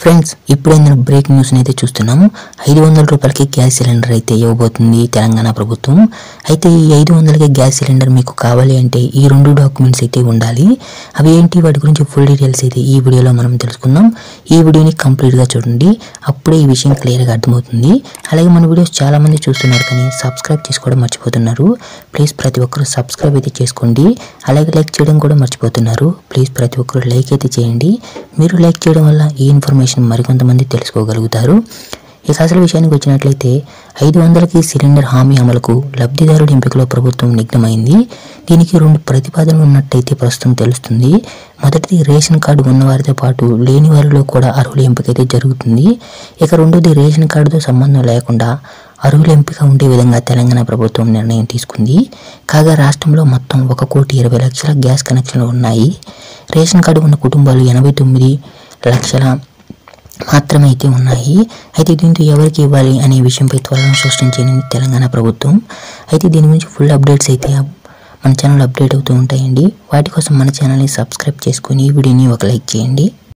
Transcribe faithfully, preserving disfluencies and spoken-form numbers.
Friends ఇప్పుడైనా breaking news అయితే చూస్తున్నాం. ఐదు వందల రూపాయలకి గ్యాస్ సిలిండర్ అయితే ఇవ్వబోతుంది తెలంగాణ ప్రభుత్వం. అయితే ఈ ఐదు వందలకి గ్యాస్ సిలిండర్ మీకు కావాలి అంటే ఈ రెండు డాక్యుమెంట్స్ అయితే ఉండాలి. అవి ఏంటి, వాటి గురించి ఫుల్ డీటెయిల్స్ అయితే ఈ వీడియోలో మనం తెలుసుకుందాం. ఈ వీడియోని కంప్లీట్గా చూడండి, అప్పుడే ఈ విషయం క్లియర్గా అర్థమవుతుంది. అలాగే మన వీడియోస్ చాలామంది చూస్తున్నారు కానీ సబ్స్క్రైబ్ చేసుకోవడం మర్చిపోతున్నారు. ప్లీజ్ ప్రతి ఒక్కరు సబ్స్క్రైబ్ అయితే చేసుకోండి. అలాగే లైక్ చేయడం కూడా మర్చిపోతున్నారు. ప్లీజ్ ప్రతి ఒక్కరు లైక్ అయితే చేయండి. మీరు లైక్ చేయడం వల్ల ఈ ఇన్ఫర్మేషన్ మరికొంతమంది తెలుసుకోగలుగుతారు. ఇక అసలు విషయానికి వచ్చినట్లయితే ఐదు వందలకి సిలిండర్ హామీ అమలుకు లబ్ధిదారుడి ఎంపికలో ప్రభుత్వం నిగ్నమైంది. దీనికి రెండు ప్రతిపాదనలు ఉన్నట్టయితే ప్రస్తుతం తెలుస్తుంది. మొదటిది రేషన్ కార్డు ఉన్నవారితో పాటు లేని వారిలో కూడా అర్హుల ఎంపిక అయితే జరుగుతుంది. ఇక రెండోది రేషన్ కార్డుతో సంబంధం లేకుండా అర్హుల ఎంపిక ఉండే విధంగా తెలంగాణ ప్రభుత్వం నిర్ణయం తీసుకుంది. కాగా రాష్ట్రంలో మొత్తం ఒక కోటి ఇరవై లక్షల గ్యాస్ కనెక్షన్లు ఉన్నాయి. రేషన్ కార్డు ఉన్న కుటుంబాలు ఎనభై తొమ్మిది లక్షల మాత్రమే అయితే ఉన్నాయి. అయితే దీంతో ఎవరికి ఇవ్వాలి అనే విషయంపై త్వరలో స్పష్టం చేయనుంది తెలంగాణ ప్రభుత్వం. అయితే దీని గురించి ఫుల్ అప్డేట్స్ అయితే మన ఛానల్ అప్డేట్ అవుతూ ఉంటాయండి. వాటి కోసం మన ఛానల్ని సబ్స్క్రైబ్ చేసుకొని ఈ వీడియోని ఒక లైక్ చేయండి.